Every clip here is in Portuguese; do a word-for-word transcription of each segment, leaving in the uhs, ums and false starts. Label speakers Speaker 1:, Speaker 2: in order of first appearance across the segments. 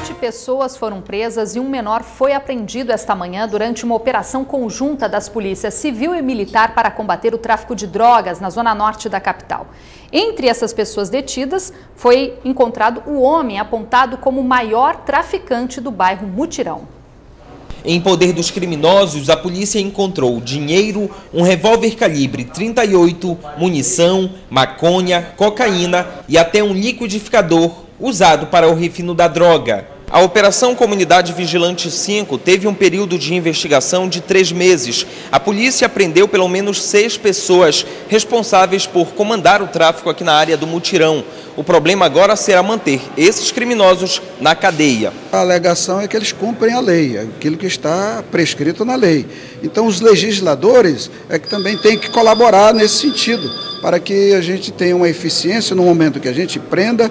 Speaker 1: Sete pessoas foram presas e um menor foi apreendido esta manhã durante uma operação conjunta das polícias civil e militar para combater o tráfico de drogas na zona norte da capital. Entre essas pessoas detidas foi encontrado o homem apontado como o maior traficante do bairro Mutirão.
Speaker 2: Em poder dos criminosos, a polícia encontrou dinheiro, um revólver calibre trinta e oito, munição, maconha, cocaína e até um liquidificador usado para o refino da droga. A Operação Comunidade Vigilante cinco teve um período de investigação de três meses. A polícia apreendeu pelo menos seis pessoas responsáveis por comandar o tráfico aqui na área do Mutirão. O problema agora será manter esses criminosos na cadeia.
Speaker 3: A alegação é que eles cumprem a lei, aquilo que está prescrito na lei. Então os legisladores é que também têm que colaborar nesse sentido, para que a gente tenha uma eficiência no momento que a gente prenda,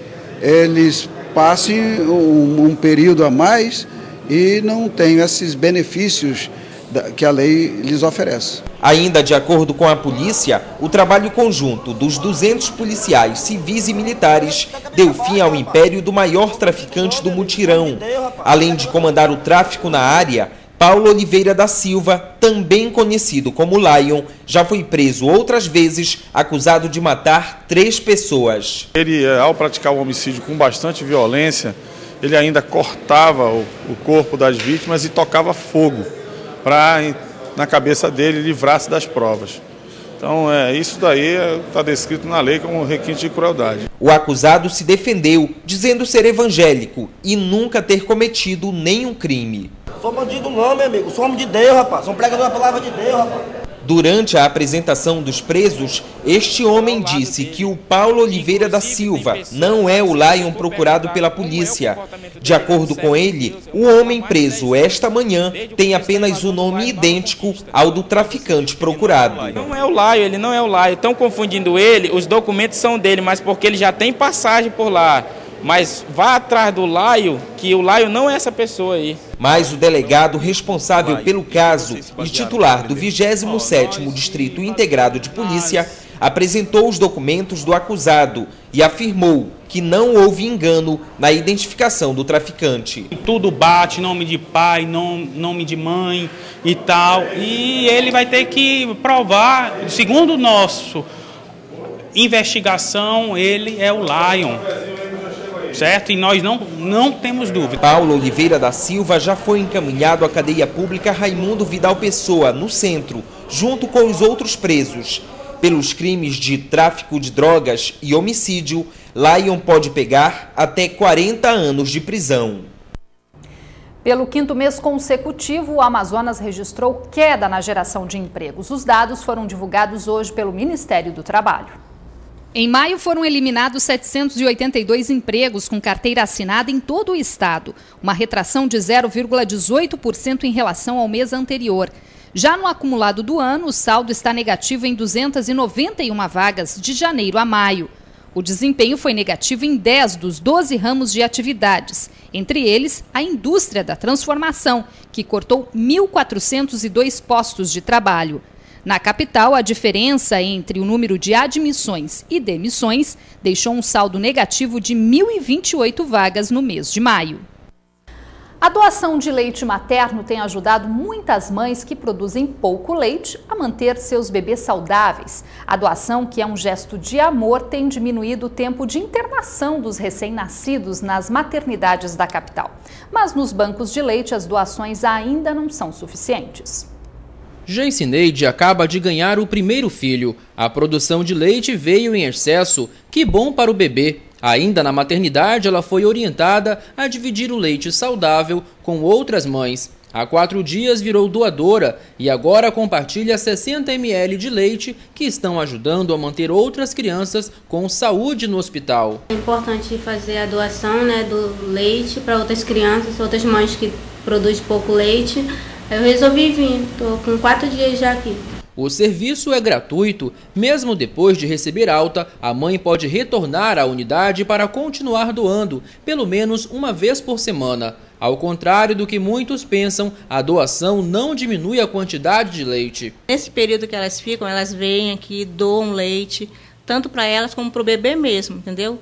Speaker 3: eles passem um, um período a mais e não tenham esses benefícios da, que a lei lhes oferece.
Speaker 2: Ainda de acordo com a polícia, o trabalho conjunto dos duzentos policiais civis e militares deu fim ao império do maior traficante do Mutirão. Além de comandar o tráfico na área, Paulo Oliveira da Silva, também conhecido como Lion, já foi preso outras vezes, acusado de matar três pessoas.
Speaker 4: Ele, ao praticar o homicídio com bastante violência, ele ainda cortava o, o corpo das vítimas e tocava fogo para, na cabeça dele, livrar-se das provas. Então, é, isso daí está descrito na lei como requinte de crueldade.
Speaker 2: O acusado se defendeu, dizendo ser evangélico e nunca ter cometido nenhum crime.
Speaker 5: Sou bandido não, meu amigo. Sou homem de Deus, rapaz. Sou um pregador da palavra de Deus, rapaz.
Speaker 2: Durante a apresentação dos presos, este homem disse que o Paulo Oliveira da Silva não é o Lion procurado pela polícia. De acordo com ele, o homem preso esta manhã tem apenas o nome idêntico ao do traficante procurado.
Speaker 6: Não é o Lion, ele não é o Lion. Estão confundindo ele, os documentos são dele, mas porque ele já tem passagem por lá. Mas vá atrás do Lion, que o Lion não é essa pessoa aí.
Speaker 2: Mas o delegado responsável pelo caso e titular do vigésimo sétimo Distrito Integrado de Polícia apresentou os documentos do acusado e afirmou que não houve engano na identificação do traficante.
Speaker 7: Tudo bate, nome de pai, nome, nome de mãe e tal, e ele vai ter que provar, segundo o nosso investigação, ele é o Lion. Certo? E nós não, não temos dúvida.
Speaker 2: Paulo Oliveira da Silva já foi encaminhado à cadeia pública Raimundo Vidal Pessoa, no centro, junto com os outros presos. Pelos crimes de tráfico de drogas e homicídio, Lion pode pegar até quarenta anos de prisão.
Speaker 1: Pelo quinto mês consecutivo, o Amazonas registrou queda na geração de empregos. Os dados foram divulgados hoje pelo Ministério do Trabalho. Em maio foram eliminados setecentos e oitenta e dois empregos com carteira assinada em todo o estado, uma retração de zero vírgula dezoito por cento em relação ao mês anterior. Já no acumulado do ano, o saldo está negativo em duzentas e noventa e uma vagas de janeiro a maio. O desempenho foi negativo em dez dos doze ramos de atividades, entre eles a indústria da transformação, que cortou mil quatrocentos e dois postos de trabalho. Na capital, a diferença entre o número de admissões e demissões deixou um saldo negativo de mil e vinte e oito vagas no mês de maio. A doação de leite materno tem ajudado muitas mães que produzem pouco leite a manter seus bebês saudáveis. A doação, que é um gesto de amor, tem diminuído o tempo de internação dos recém-nascidos nas maternidades da capital. Mas nos bancos de leite, as doações ainda não são suficientes.
Speaker 8: Geincineide acaba de ganhar o primeiro filho. A produção de leite veio em excesso. Que bom para o bebê. Ainda na maternidade, ela foi orientada a dividir o leite saudável com outras mães. Há quatro dias virou doadora e agora compartilha sessenta mililitros de leite que estão ajudando a manter outras crianças com saúde no hospital.
Speaker 9: É importante fazer a doação, né, do leite para outras crianças, outras mães que produzem pouco leite. Eu resolvi vir, estou com quatro dias já aqui.
Speaker 8: O serviço é gratuito. Mesmo depois de receber alta, a mãe pode retornar à unidade para continuar doando, pelo menos uma vez por semana. Ao contrário do que muitos pensam, a doação não diminui a quantidade de leite.
Speaker 10: Nesse período que elas ficam, elas vêm aqui, doam leite, tanto para elas como para o bebê mesmo, entendeu?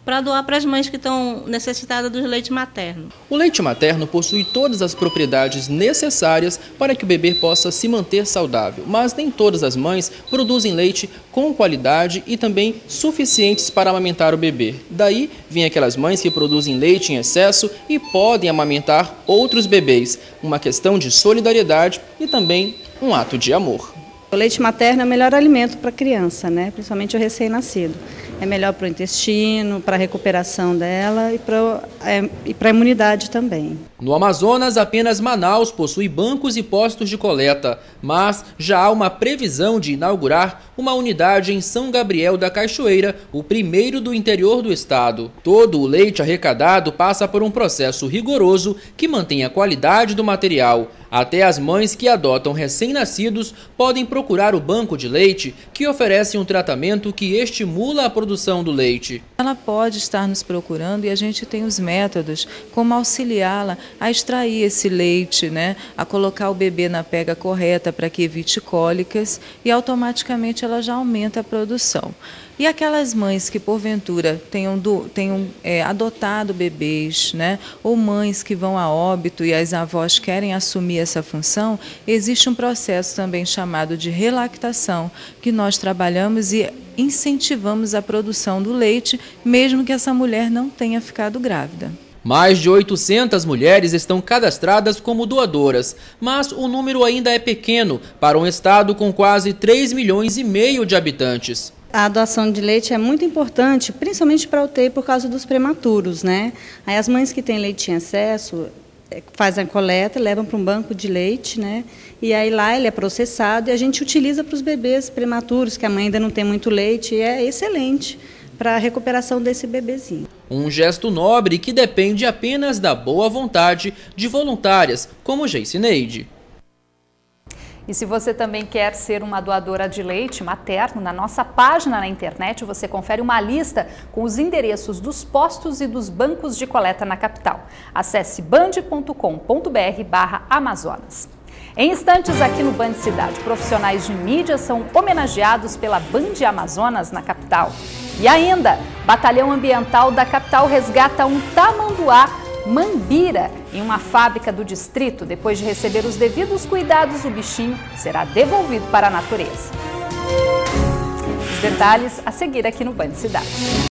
Speaker 10: para doar para as mães que estão necessitadas do leite materno.
Speaker 8: O leite materno possui todas as propriedades necessárias para que o bebê possa se manter saudável, mas nem todas as mães produzem leite com qualidade e também suficientes para amamentar o bebê. Daí vem aquelas mães que produzem leite em excesso e podem amamentar outros bebês, uma questão de solidariedade e também um ato de amor.
Speaker 11: O leite materno é o melhor alimento para a criança, né? Principalmente o recém-nascido. É melhor para o intestino, para a recuperação dela e para é, e para a imunidade também.
Speaker 8: No Amazonas, apenas Manaus possui bancos e postos de coleta, mas já há uma previsão de inaugurar uma unidade em São Gabriel da Cachoeira, o primeiro do interior do estado. Todo o leite arrecadado passa por um processo rigoroso que mantém a qualidade do material. Até as mães que adotam recém-nascidos podem procurar o banco de leite, que oferece um tratamento que estimula a produção do leite.
Speaker 12: Ela pode estar nos procurando e a gente tem os métodos como auxiliá-la a extrair esse leite, né? A colocar o bebê na pega correta para que evite cólicas e automaticamente ela já aumenta a produção. E aquelas mães que porventura tenham, do, tenham é, adotado bebês, né? Ou mães que vão a óbito e as avós querem assumir essa função, existe um processo também chamado de relactação, que nós trabalhamos e incentivamos a produção do leite, mesmo que essa mulher não tenha ficado grávida.
Speaker 8: Mais de oitocentas mulheres estão cadastradas como doadoras, mas o número ainda é pequeno para um estado com quase três milhões e meio de habitantes.
Speaker 11: A doação de leite é muito importante, principalmente para a U T I por causa dos prematuros, né? Aí as mães que têm leite em excesso fazem a coleta, levam para um banco de leite, né? E aí lá ele é processado e a gente utiliza para os bebês prematuros, que a mãe ainda não tem muito leite, e é excelente para a recuperação desse bebezinho.
Speaker 8: Um gesto nobre que depende apenas da boa vontade de voluntárias, como Geiceneide.
Speaker 1: E se você também quer ser uma doadora de leite materno, na nossa página na internet você confere uma lista com os endereços dos postos e dos bancos de coleta na capital. Acesse band ponto com ponto br barra Amazonas. Em instantes, aqui no Band Cidade, profissionais de mídia são homenageados pela Band Amazonas na capital. E ainda, Batalhão Ambiental da capital resgata um tamanduá mambira em uma fábrica do distrito. Depois de receber os devidos cuidados, o bichinho será devolvido para a natureza. Os detalhes a seguir aqui no Band Cidade.